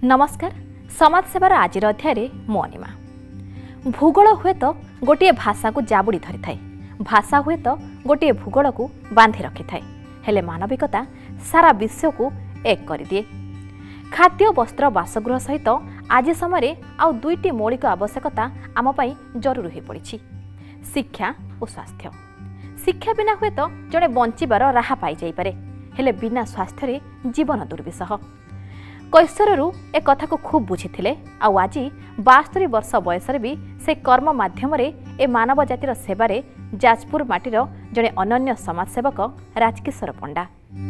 नमस्कार समाजसेवार आज अध्याय मो अनिमा। भूगोल हुए तो गोटे भाषा को जाबुड़ी धरी थाए, भाषा हुए तो गोटे भूगोल को बांधि रखि थाए, हेले मानविकता सारा विश्व को एक कर दिए। खाद्य वस्त्र बासगृह सहित आज समय आउ दुईटी मौलिक आवश्यकता आम पाई जरूरी हो पड़ी, शिक्षा और स्वास्थ्य। शिक्षा बिना हुए तो जड़े बंचार राह पाई जाई पारे, हेले बिना स्वास्थ्य रे जीवन दुर्विसह। कैशोरु ए कथा को खूब बुझी आउ आज 72 वर्ष बयस भी से कर्म माध्यम ए मानव जातिर सेवारे जाजपुर माटीर जड़े अनन्य समाजसेवक राजकिशोर पंडा।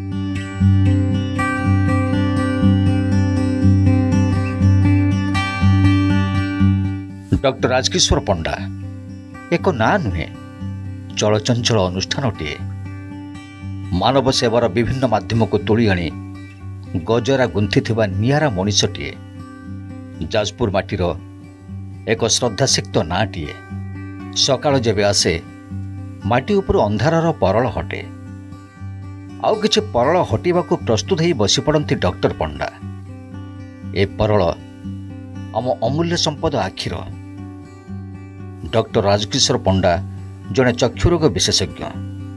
डॉक्टर राजकिशोर पंडा एक ना नुहे, चलचंचल अनुष्ठानटीए। मानव सेवार विभिन्न माध्यम को तोड़ी आनी गजरा गुंथि निआरा मनीषटीए। जाजपुर माटीर एक श्रद्धासिक्त नाटीए। सकाळ जेबे आसे माटी उपर अंधारर परल हटे, आउ किछि परल हटिबाकू प्रस्तुत होई बसी पड़ती डॉक्टर पंडा। ए परल आम अमूल्य संपद आखिर। डॉक्टर राजकिशोर पंडा जड़े चक्षुरोग विशेषज्ञ।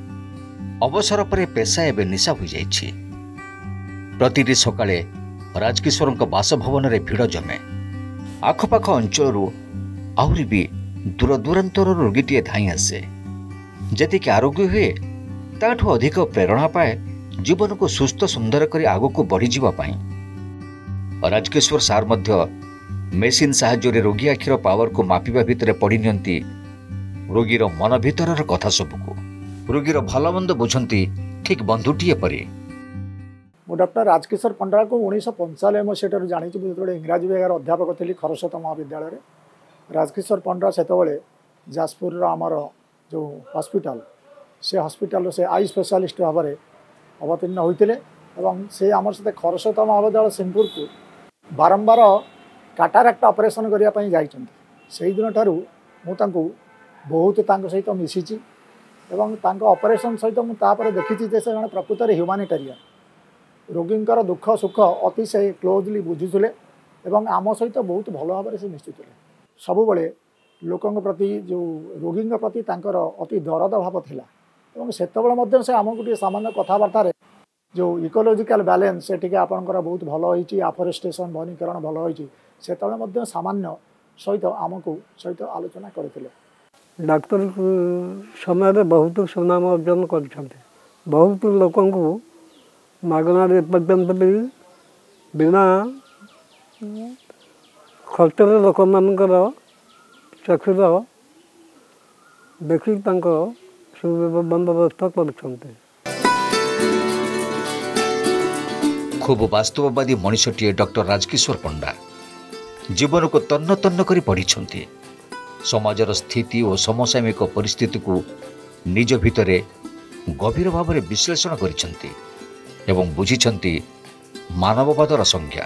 अवसर पर पेशा एवं निशा हो जाइछि। प्रतिटी सकाळे राजकिशोर बासभवन रे भिड़ जमे। आखपाख अंचल आहरी भी दूर दूरांतर रोगीटीए धाई आसे। जेतिक आरोग्य हुए ताठू अधिक प्रेरणा पाए जीवन को सुस्थ सुंदर करी आगो को बढ़ी जीवा पाई। राजकिशोर सार मध्य मेसीन साहाय्य रोगी आखिर पावर को मापिबा भितर पड़ी नियंती रोगीर मन भितर कथा सबको। रोगीर भलमंद बुझंती ठीक बंधुटीए परी। मु डॉक्टर राजकिशोर पंडा को 1995 मसीह जानी जो इंग्राजी विभाग अध्यापक थी खरस्रोत महाविद्यालय। राजकिशोर पंडा से जाजपुर आमर जो हॉस्पिटल से हॉस्पिटल से आई स्पेशलिस्ट भाव में अवतीर्ण होते से आम सहित खरस्रोत महाविद्यालय सिंहपुर को बारंबार काटाराक्ट ऑपरेशन करने जाइए। दिन ठारू मुझे बहुत सहित मिसी ऑपरेशन सहित मुझे देखी से जन प्रकृत ह्यूमानिटेरियन रोगींकर दुख सुख अति से क्लोजली बुझुले एवं आम सहित बहुत भल भाव से मिशुले। सबुबले लोकों प्रति जो रोगी प्रति अति दरद भाव था। से से आमको गोटे सामान्य कथबार्ता जो इकोलोजिकल बैलेंस से आपंकर बहुत भल होती, आफरेस्टेशन वनीकरण भल होती से सामान्य सहित आमको सहित आलोचना करते। डाक्तर समय बहुत सुनाम अर्जन कर बहुत लोकों को मागणार पर्यंत भी बिना खर्च लोक मानकर चक्षुर देखी बंदोबस्त कर। खूब वास्तववादी मनीषटीए डॉक्टर राजकिशोर पंडा जीवन को तन्न तन्न करी पढ़ी। समाजर स्थिति और समसामयिक परिस्थिति को निज भितरे गभीर भाव में विश्लेषण करिसेंती एवं बुझिछंती मानववादर संज्ञा।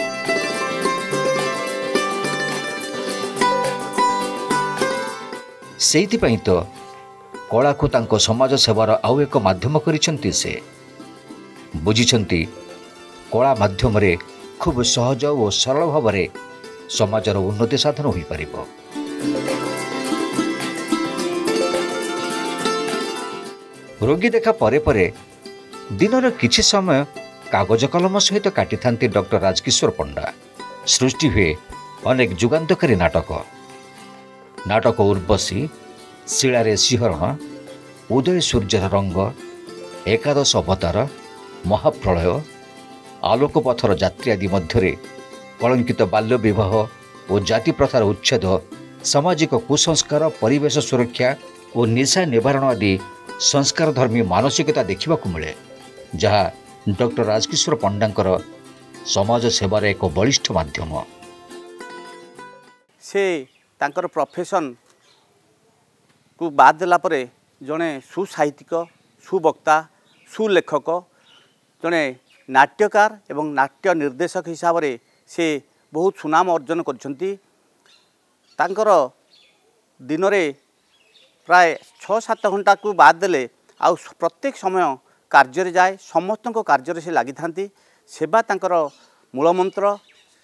सेइथिपई तो कला को तांको समाज सेवार आउ एक माध्यम करिसेंती। से बुझिछंती कला माध्यम रे खूब सहज और सरल भाव में समाजर उन्नति साधन होई परिबो। रोगी देखा परे परे दिनर किछि समय कागज कलम सहित काटी थांती डॉक्टर राजकिशोर पंडा। सृष्टि हुए अनेक जुगान्तकारी नाटक उर्वशी, शिलारे सिंहरण, उदय सूर्यर रंग, एकादश अवतार, महाप्रलय, आलोक पथर यात्री आदि मध्य कलंकित बाल्य विवाह और जाति प्रथार उच्छेद, सामाजिक कुसंस्कार, परिवेश सुरक्षा और निशा निवारण आदि संस्कार धर्मी मानसिकता देखा मिले, जहाँ डॉक्टर राजकिशोर पंडांकर समाज सेवार एक बलिष्ठ माध्यम। से तांकर प्रोफेशन को बाद देला परे जड़े सुसाहित्यिक, सुवक्ता, सुलेखक, जड़े नाट्यकार एवं नाट्य निर्देशक हिसाब से से बहुत सुनाम अर्जन करछंती। तांकर दिन में प्राय 6-7 घंटा को बाद देले आउ प्रत्येक समय कार्य जाए, समस्त कार्य से लगी था। सेवा तांकर मूलमंत्र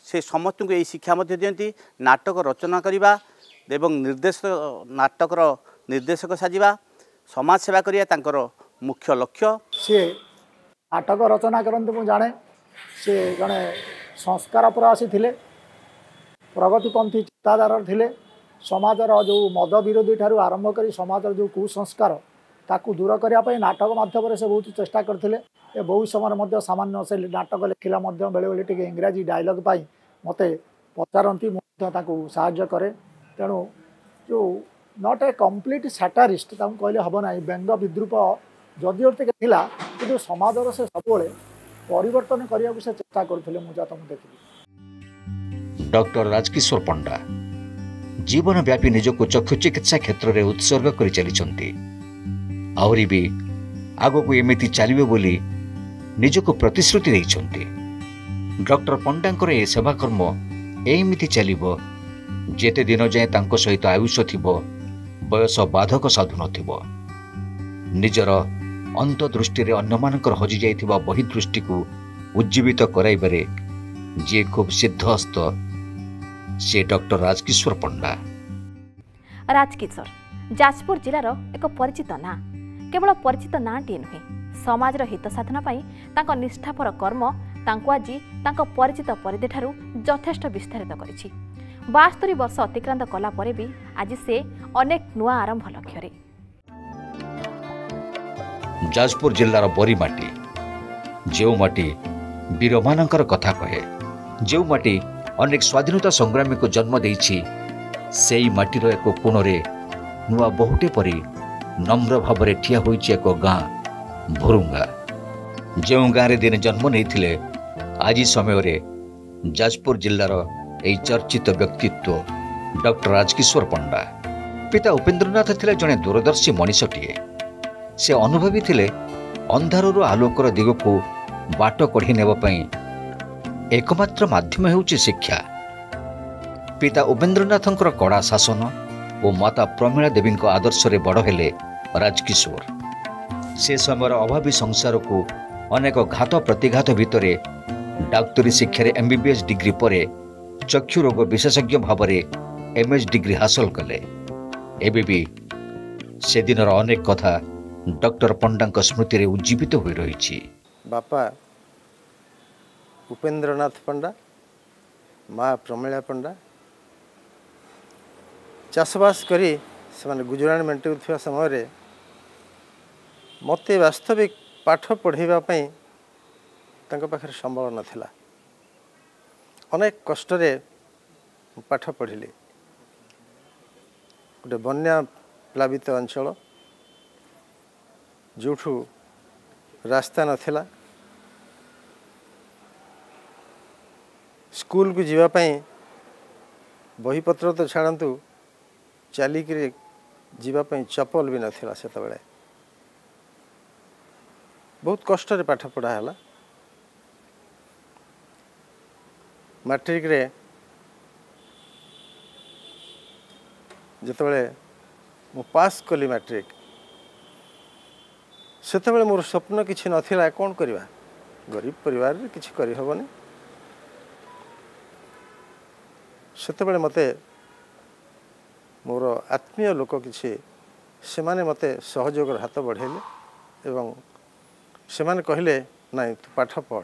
से समस्त को यही शिक्षा दिखती नाटक रचना करवा एवं नाटकर निर्देशक साजिबा समाज सेवा करिया तांकर मुख्य लक्ष्य। सी नाटक रचना करते मुझे जाने सी जड़े संस्कार प्रवासी थे प्रगतिपंथी चिंताधार थे समाजर जो मद विरोधी ठारू आरंभ कर समाजर जो कुसंस्कार ताकू दूर करने नाटक माध्यम से बहुत चेष्टा करते बहुत समय सामान्य से नाटक लिखला बेले बेले टे इंग्राजी डायलॉग पाई मत पचारती साहाय्य करे तेणु जो नॉट ए कंप्लीट सैटारिस्ट कहले हम ना व्यंग विद्रूप जदिओ थिला कि समाजर से सब परिवर्तन करने को से चेष्टा करते मुझे तुम देखी। डॉक्टर राजकिशोर पंडा जीवन व्यापी निजक चक्षु चिकित्सा क्षेत्र में उत्सर्ग कर चली आहरी भी आग को एमती चलिए बोली निजक प्रतिश्रुति देइछन्ति। डॉक्टर पंडांकर ए सेवाकर्म एमती चलिबो जेते दिन जाए तांको सहित आयुष थिबो बयस बाधक साधु नथिबो। निजर अंतदृष्टि रे अन्यमानकर हजि जाइथिबा बहिदृष्टि को उज्जीवित कराइबारे जे खूब सिद्धहस्त से डॉक्टर राजकिशोर पंडा। राजकिशोर जाजपुर जिलार एक परिचित ना केवल परिचित नाटी नुहे समाजर हित साधन पाई तांको निष्ठापर कर्म तांको आज तांको परिचित परिधि ठारू यथेष्ट विस्तारित करिछि। 72 वर्ष अतिक्रांत कला परे भी आज से अनेक नुआ आरंभ लक्ष्य। जाजपुर जिल्लार बरीमाटी जो माटी वीरमानंकर कथा कहे जो माटी अनेक स्वाधीनता संग्रामी को जन्म देइछि सेई माटीर एक कोणरे नुआ बहुटे परी नम्र भाव ठिया होइछि एक गाँ भुरुंगा जो गाँव दिन जन्म नहीं आज समय रे जाजपुर जिल्लार यही चर्चित व्यक्तित्व डॉक्टर राजकिशोर पंडा। पिता उपेन्द्रनाथ थिले जड़े दूरदर्शी मनीषटीए से अनुभवी थिले अंधारु आलोकर दिग को बाट कढ़ी नेबाई एकमात्र माध्यम हेउछि शिक्षा। पिता उपेन्द्रनाथंकर कड़ा शासन और माता प्रमीला देवी आदर्श रे बड़ हेले राजकिशोर। से समय अभावी संसार को अनेक घात प्रतिघात भितरे डाक्तरी शिक्षा एमबीबीएस डिग्री परे चक्षु रोग विशेषज्ञ भाव में एमएस डिग्री हासिल कले। एबे भी से दिन अनेक कथा डॉक्टर पंडा स्मृति रे उज्जीवित हो रही। बापा उपेन्द्रनाथ पंडा माँ प्रमीला पंडा चाषबास करी से गुजराण मेंटुवा समय मत वास्तविक पाठ पढ़ाई पाखे संबल नाला अनेक कष्ट पाठ पढ़िली। गोटे बन्या प्लावित अंचल जोठू रास्ता नथिला स्कूल को जीवापाई बहीपत्र तो छाड़ू चलिक जीवापाई चपल भी नथिला सेतबेले बहुत कष्ट रे पाठ पढ़ा है। मैट्रिक रे जितेबाला मु पास कली मैट्रिक सेतबेले मोर स्वप्न किछि नथिला कौन करवा गरीब परिवार रे किछि करि हबनी। सेतबेले मते मोर आत्मीय लोक किछि सेमाने मते सहयोग हाथ बढ़ेले एवं सेमाने कहले नाई तू पाठ पढ़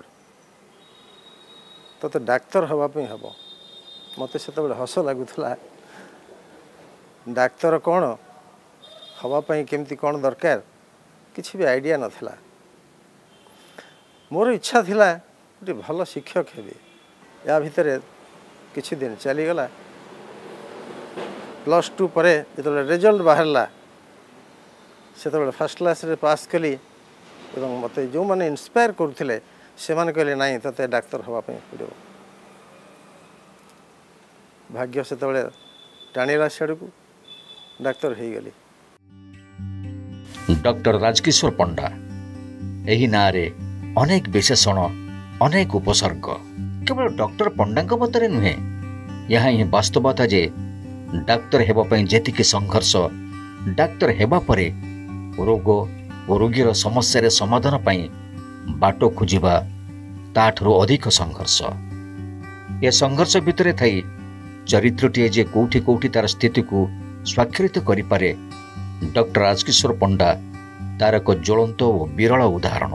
तो डाक्तर हवापी हम मत से हस लगुला डाक्तर कौन हवापाई केमती कौन दरकार किसी भी आइडिया नथिला। मोर इच्छा थिला गोटे भल शिक्षक हेबी या भितर किछि दिन चलीगला +2 पर जो रिजल्ट बाहरला से फर्स्ट क्लास रे पास कली एवं मत जो मैंने इंस्पायर करुले से माने कहले नाई तते डाक्तर हवापाई पड़ो। भाग्य से टाणीला सियाड़ को डाक्तर हो गली। डॉक्टर राजकिशोर पंडा एही नारे अनेक विशेषण अनेक उपसर्ग केवल डॉक्टर पंडा मतरे नुहे यहाँ ही वास्तवता जे डाक्तर हेबाई जेतिकी संघर्ष डाक्तर हेबा परे रोग और रोगीर समस्या समाधान पाई बाट खोजिबा ताठरो अधिक संघर्ष। ए संघर्ष भितर थी चरित्रटीए जे कोठी कोठी तार स्थिति को स्वाक्षरित करिपारे डॉक्टर राजकिशोर पंडा तार एक ज्वलंत और विरल उदाहरण।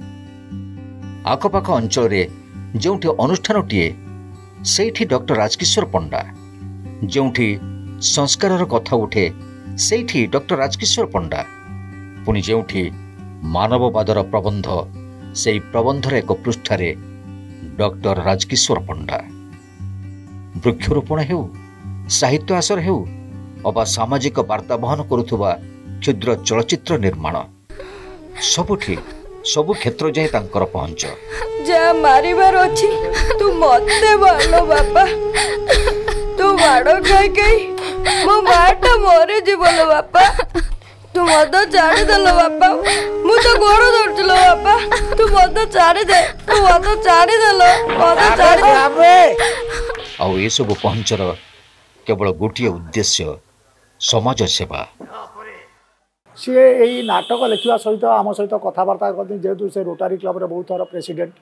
आखपाख अंचल जोठी अनुष्ठानटीए सेठी डॉक्टर राजकिशोर पंडा, जोठी संस्कार कथा उठे सेठी डॉक्टर राजकिशोर पंडा, पुणी जोठी मानववादर प्रबंध से प्रबंधर एक पृष्ठारे डॉक्टर राजकिशोर पंडा। वृक्षरोपण हेउ, साहित्य आसर हेउ अबा सामाजिक वार्ता बहन करुथुबा क्षुद्र चलचित्र निर्माण सबुठी सबु क्षेत्र जाए तांकर पहुंच। जा मारिबार अछि तू मते बालो बापा, तू बाड़ो खाई खाई मो माटा मरे जीवलो बापा, तू मद छाड़ी देलो बापा, मु तो गोड़ धरथिलो बापा, तू मद छाड़ी दे, तू मद छाड़ी देलो, मद छाड़ी दे। आउ ए सब पहुंचर केवल गोटिए उद्देश्य समाज सेवा। सी यही नाटक लिखा सहित आम सहित कथबार्ता करते जेहेतु से रोटारी क्लब रे बहुत थर प्रेसिडेंट,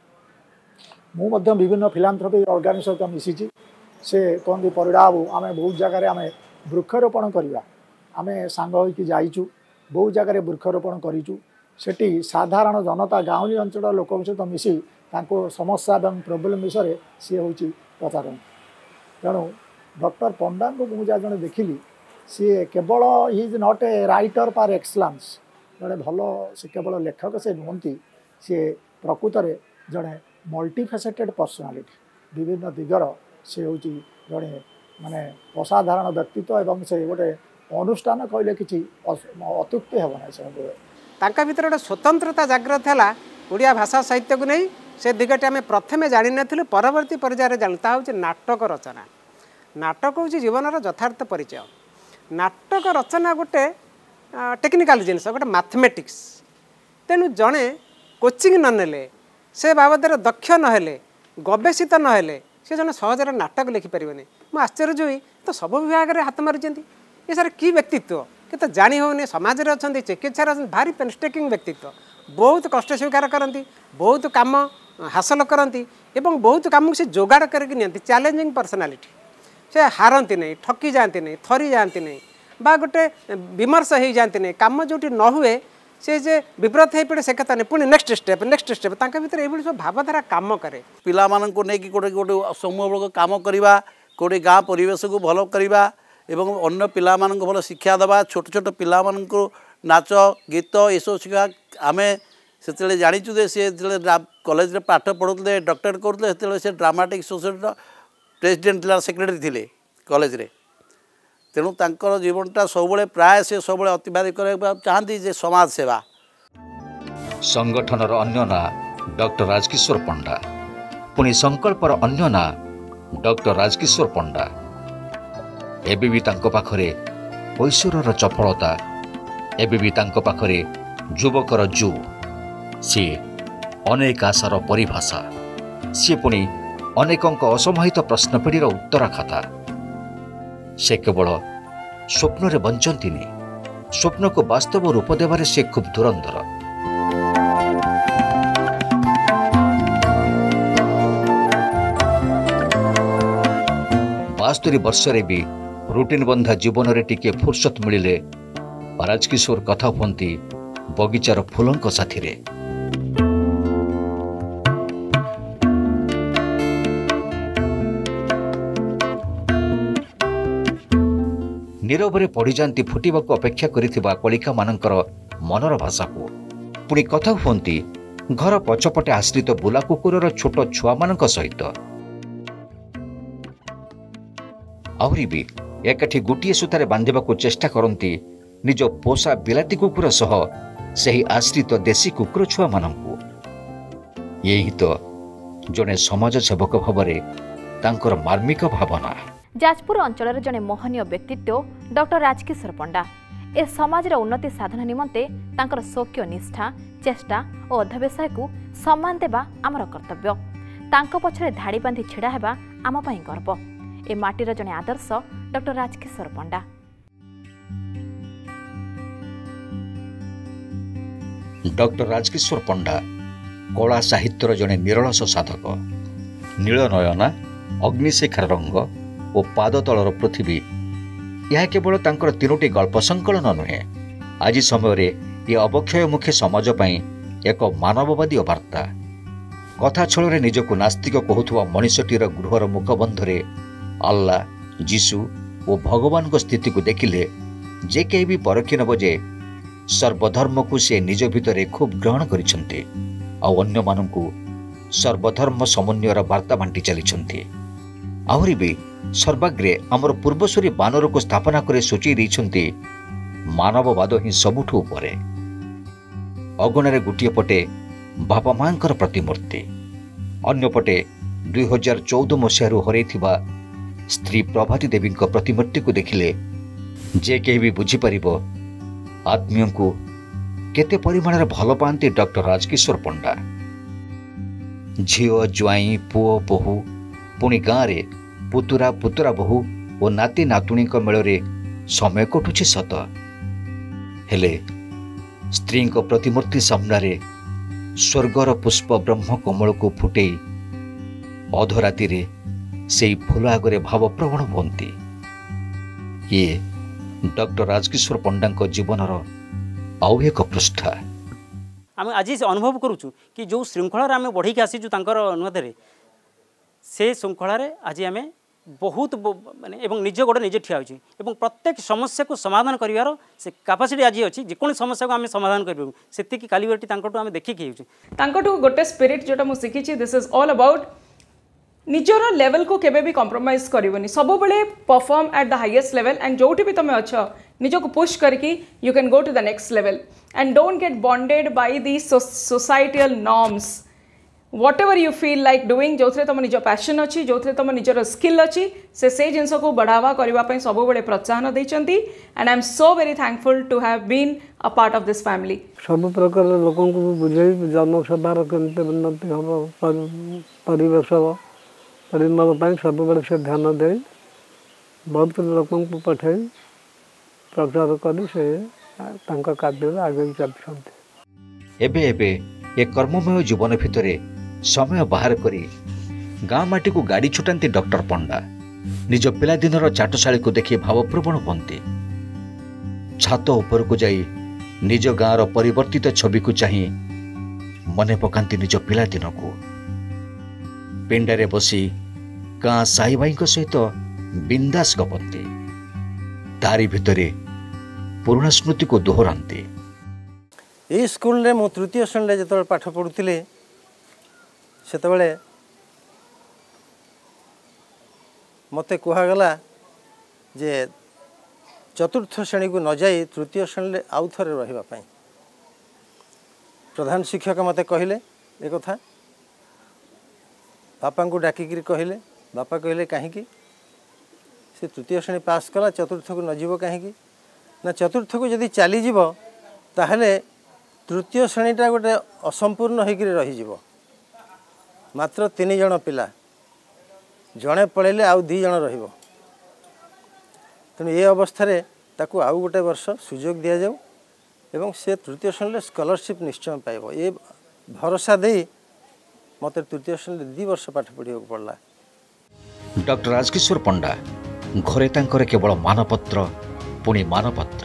मुझे विभिन्न फिलांथ्रोपी ऑर्गेनाइजेशन सहित मिसी से कहते परिड़ा बाबू आम बहुत जगह आम वृक्षरोपण करवा आम सांग होकी जाइचु, बहुत जगह वृक्षरोपण करूँ, सेठी साधारण जनता गाँवली अंचल लोक सहित मिसी समस्या और प्रोब्लेम विषय सी हूँ प्रचार। तेणु डॉक्टर पंडा को मुझे जड़े देखिली सी केवल हि is not a writer par excellence, जड़े भल से केवल लेखक से नुहति, सी प्रकृत में जड़े मल्टीफेसेटेड पर्सनालीटी विभिन्न दिगर से हूँ जड़े माने असाधारण व्यक्तित्व एवं से गोटे अनुष्ठान कहले कि अत्युक्ति हे ना से भीतर गोटे स्वतंत्रता जागृत है ओडिया भाषा साहित्य को नहीं से दिगटे आम प्रथमे जानी नथिलु, परवर्ती पर्यायर जानता हूँ नाटक रचना। नाटक हूँ जीवन यथार्थ परिचय। नाटक रचना गोटे टेक्निकाल जिनस गोटे मैथमेटिक्स, तेणु जड़े कोचिंग ननेले से बाबद दक्ष नहेले गवेषित नहेले से जन सहजरे नाटक लिखिपारे। मुझे आश्चर्य हुई तो सब विभाग में हाथ मारी ये सर कि व्यक्तित्व कि तो जानी होनी समाज में अच्छा चिकित्सा भारी पेनस्टेकिंग व्यक्तित्व, बहुत कष्ट स्वीकार करती, बहुत काम हासिल करती एवं बहुत कम से जोगाड़ करके चैलेंजिंग पर्सनालीटी, से हारती नहीं, ठकी जाती नहीं, थरी जाती नहीं, बा गोटे विमर्श हो जाती नहीं, कम जो न हुए से जे विव्रत हो पड़े से कथा नहीं, पुणी नेक्स्ट स्टेप तांका भीतर ये सब भावधारा काम करे। पिला माननको नेकी गोटे गोटे समूहमूलक काम करवा, गोटे गाँ परिवेश को भल करवा एवं अन्य पिला माननको भल शिक्षा देवा, छोट छोट पिला माननको नाच गीत एसब शिक्षा आम से जाचु जे सी कॉलेज में पाठ पढ़ुते डॉक्टरेट करुले से ड्रामाटिक सोसाइटी प्रेसिडेंट सेक्रेटरी थिले कॉलेज रे। तेणु तांकर जीवनटा सब प्राय से सब अतिबाहित करने चाहती जे समाज सेवा। संगठनर अन्य ना डॉक्टर राजकिशोर पंडा, पुणी संकल्पर अन्य ना डॉक्टर राजकिशोर पंडा। एबे भी तांको पाखरे ऐश्वर्यर चपलता, एबे भी तांको पाखरे युवकर जू, सी अनेक आशार परिभाषा, सी पुणी अनेकंक असमाहित प्रश्नपीढ़ीर उत्तर खाता। से केवल स्वप्न रे बंचंतीनी, स्वप्न को वास्तव रूप देवारे से खूब धुरंधर। 72 वर्षरे भी रुटीन बंधा जीवन रे टिके फुर्सत मिलिले राजकिशोर कथा हुंती बगीचार फूलों साथी रे। नीरवरे पड़ी जाती फुटवाक अपेक्षा करिथिबा कलिका मानकर मनर भाषा को पुणी कथा हुंती घर पछपटे आश्रित बुला कुकुरर छोट छुआ मानक सहित। आहरी भी एकाठी गोटे सूतार बांधिबाकू चेष्टा करती निज पोषा बिलाती कुकुर सह सही आश्रित देशी कुकुर छुआ मानकू। यही तो जड़े समाज सेवक भाव तांकर मार्मिक भावना। जाजपुर अंचल जड़े मोहनीय व्यक्तित्व डॉक्टर राजकिशोर पंडा ए समाजर उन्नति साधन निमंते तांकर शौक्य निष्ठा चेष्टा और अध्यवसाय को सम्मान देवा आमर कर्तव्य। तांको पछरे धाड़ी बांधी छिड़ा हेबा आम पई गर्व। ए माटीर जड़े आदर्श डॉक्टर राजकिशोर पंडा। डॉक्टर राजकिशोर पंडा कला साहित्यर जड़े निरलस साधक। नील नयना ଅଗ୍ନିଶିଖାର ରଙ୍ଗ ଓ ପାଦ ତଳର ପୃଥିବୀ ଏହା କେବଳ ତାଙ୍କର 3ଟି ଗଳ୍ପ ସଂକଳନ ନୁହେଁ, ଆଜି ସମୟରେ ଏ ଅବକ୍ଷୟମୁଖୀ ସମାଜ ପାଇଁ ଏକ ମାନବବାଦୀ ବାର୍ତ୍ତା। କଥା ଛଳରେ ନିଜକୁ ନାସ୍ତିକ କହୁଥିବା ମଣିଷଟିର ଗୃହର ମୁଖବନ୍ଧରେ ଆଲ୍ଲା, ଯୀଶୁ ଓ ଭଗବାନଙ୍କ ସ୍ଥିତିକୁ ଦେଖିଲେ ଯେ କେହି ବି ପରଖି ନେବ ଯେ ସର୍ବଧର୍ମକୁ ସେ ନିଜ ଭିତରେ ଖୁବ୍ ଗ୍ରହଣ କରିଛନ୍ତି ଆଉ ଅନ୍ୟମାନଙ୍କୁ ସର୍ବଧର୍ମ ସମନ୍ୱୟର ବାର୍ତ୍ତା ବାଣ୍ଟି ଚାଲିଛନ୍ତି। ଆହୁରି ବି ସର୍ବାଗ୍ରେ ଆମର ପୂର୍ବସୂରୀ ବାନରକୁ ସ୍ଥାପନା କରି ସୂଚାଇ ଦେଇଛନ୍ତି ମାନବବାଦ ହିଁ ସବୁଠୁ ଉପରେ। ଅଗଣାରେ ଗୋଟିଏ ପଟେ ବାପା ମାଙ୍କର ପ୍ରତିମୂର୍ତ୍ତି, ଅନ୍ୟପଟେ 2014 ମସିହାରୁ ହରାଇଥିବା ସ୍ତ୍ରୀ ପ୍ରଭାତୀ ଦେବୀଙ୍କ ପ୍ରତିମୂର୍ତ୍ତିକୁ ଦେଖିଲେ ଯେ କେହି ବି ବୁଝିପାରିବ ଆତ୍ମୀୟଙ୍କୁ କେତେ ପରିମାଣରେ ଭଲ ପାଆନ୍ତି ଡକ୍ଟର ରାଜକିଶୋର ପଣ୍ଡା। ଝିଅ, ଜ୍ୱାଇଁ, ପୁଅ, ବୋହୂ, ପୁଣି ଗାଁରେ ପୁତୁରା, ପୁତୁରା ବୋହୂ ଓ ନାତି ନାତୁଣୀଙ୍କ ମେଳରେ ସମୟ କଟୁଛି ସତ, ହେଲେ ସ୍ତ୍ରୀଙ୍କ ପ୍ରତିମୂର୍ତ୍ତି ସାମ୍ନାରେ ସ୍ୱର୍ଗର ପୁଷ୍ପ ବ୍ରହ୍ମ କମଳକୁ ଫୁଟେଇ ଅଧରାତିରେ ସେହି ଫୁଲ ଆଗରେ ଭାବପ୍ରବଣ ହୁଅନ୍ତି। ଇଏ ଡକ୍ଟର ରାଜକିଶୋର ପଣ୍ଡାଙ୍କ ଜୀବନର ଆଉ ଏକ ପୃଷ୍ଠା। ଆମେ ଆଜି ଅନୁଭବ କରୁଛୁ କି ଯେଉଁ ଶୃଙ୍ଖଳାରେ ଆମେ ବଢ଼ିକି ଆସିଛୁ ତାଙ୍କର ଅନୁରୋଧରେ, ସେ ଶୃଙ୍ଖଳାରେ ଆଜି ଆମେ ବହୁତ ମାନେ ଏବଂ ନିଜ ଗୋଡ଼ ନିଜେ ଠିଆ ହେଉଛି ଏବଂ ପ୍ରତ୍ୟେକ ସମସ୍ୟାକୁ ସମାଧାନ କରିବାର ସେ କାପାସିଟି ଆଜି ଅଛି। ଯେକୌଣସି ସମସ୍ୟାକୁ ଆମେ ସମାଧାନ କରିପାରିବୁ ସେତିକି କାଲିବରଟି ତାଙ୍କଠୁ ଆମେ ଦେଖିକି ହେଉଛୁ। ତାଙ୍କଠୁ ଗୋଟେ ସ୍ପିରିଟ୍ ଯେଉଁଟା ମୁଁ ଶିଖିଛି, ଦିସ୍ ଇଜ୍ ଅଲ୍ ଆବାଉଟ୍ ନିଜର ଲେଭେଲକୁ କେବେ ବି କମ୍ପ୍ରମାଇଜ୍ କରିବନି, ସବୁବେଳେ perform at the highest level and जोटी भी तुम अच्छ निजको पुश करके you can go to the next level and don't get bonded by the societal norms. Whatever you feel like doing, जो तुम निज पैशन अच्छी, जो तुम निजर स्किल अच्छी, से जिनस को बढ़ावा करने सब बड़े प्रोत्साहन देती and I am so very thankful to have been a part of this family. सब प्रकार लोक बुझे जनसेवार केमती उन्नति हम परिवेश परिमल सब बड़े से ध्यान दे बहुत लोक पठाई प्रचार कर कार्य आगे चलते। एबे एबे ए कर्ममय जीवन भितर समय बाहर करी गाँ माटी को गाड़ी छुटाती डॉक्टर पंडा निज पिलादिनर चाटशाली को देखि भावप्रवण बनती। छात ऊपर को जाई निज गाँर परिवर्तित छवि को चाही मने पकांती निज पिलादिन को। पिंडारे बसी गाँ साई भाई सहित बिंदास गपंती, तारी भितरे पुराणा स्मृति को दोहरांती। ये स्कूल रे मु तृतीय श्रेणी जो पाठ पढ़ुली से मते कहगला जे चतुर्थ श्रेणी को न जाई तृतीय श्रेणी आउ थरे रहिबा पई। प्रधान शिक्षक मते कहले ए कथा, बापा को डाकिकी कहले, बापा कहले कहीं से तृतीय श्रेणी पास कला चतुर्थ को न जीव कहीं ना चतुर्थ को जदि चलीज ताहले तृतीय श्रेणीटा गोटे असंपूर्ण होकर रही मात्र 3 जन पिला जड़े पढ़ेले आउ 2 जन रहिबो। तेणु ये अवस्था ताकू आउ गोटे वर्ष सुजोग दि जाऊ एवं से तृतीय श्रेणी स्कॉलरशिप निश्चय पाइब ये भरोसा दे मत तृतीय श्रेणी 2 वर्ष पाठ पढ़ा पड़ला। डॉक्टर राजकिशोर पंडा घरे तांकर केवल मानपत्र पुणी मानपत्र।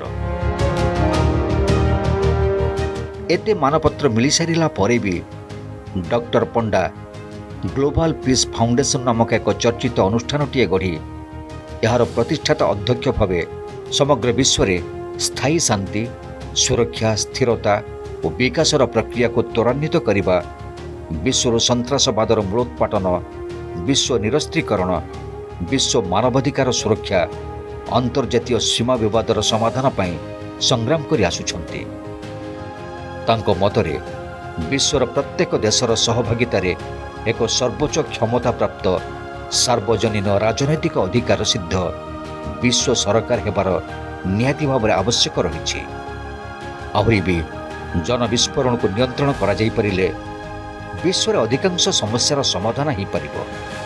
एते मानपत्र मिली सारिला परे भी doctor Panda global peace foundation नामक एक चर्चित अनुष्ठानटीए गढ़ी यार प्रतिष्ठाता अध्यक्ष भावे समग्र विश्व में स्थायी शांति, सुरक्षा, स्थिरता और विकासर प्रक्रिया को त्वरान्वित करने, विश्व सन्त्रासवादर मूलोत्पाटन, विश्व निरस्त्रीकरण, विश्व मानवाधिकार सुरक्षा, अंतर्जातीय सीमा विवादर समाधान पाई संग्राम करि आसुछन्ति। तांको मतरे विश्वर प्रत्येक देशर सहभागितारे एक सर्वोच्च क्षमता प्राप्त सार्वजनीन राजनैतिक अधिकार सिद्ध विश्व सरकार हेबार निहाती भाव आवश्यक रही। आहरी भी जन विस्फोरण को नियंत्रण करा जाई परिले विश्वर अधिकांश समस्यार समाधान हो पारिबो।